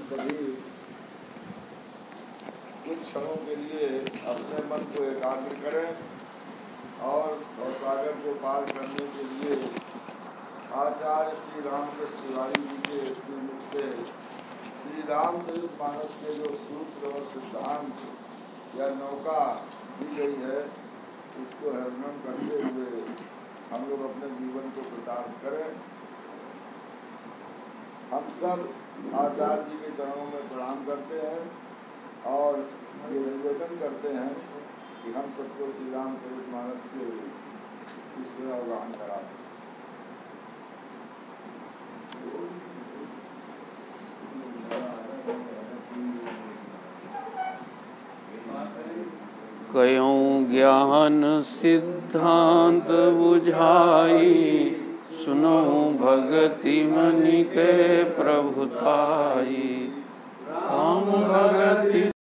सभी कुछ क्षणों के लिए अपने मन को एकाग्र करें और भवसागर को पार करने के लिए आचार्य श्री रामकृष्ण तिवारी जी के श्रीमुख से श्री रामचरित मानस के जो सूत्र और सिद्धांत या नौका दी गई है, इसको हरणम करते हुए हम लोग अपने जीवन को कृतार्थ करें। हम सब आचार्य जी के चरणों में प्रणाम करते हैं और ये निवेदन करते हैं कि हम सबको श्री रामचरित मानस के इसमें अवगाहन कराएं। कयों ज्ञान सिद्धांत बुझाई, सुनो भगति मनि के प्रभुताई।